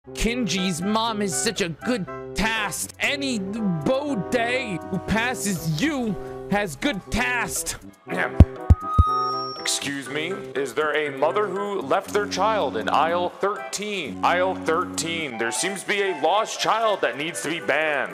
Kenji's mom is such a good task. Any VOD who passes you has good task. Excuse me, is there a mother who left their child in aisle 13? Aisle 13, there seems to be a lost child that needs to be banned.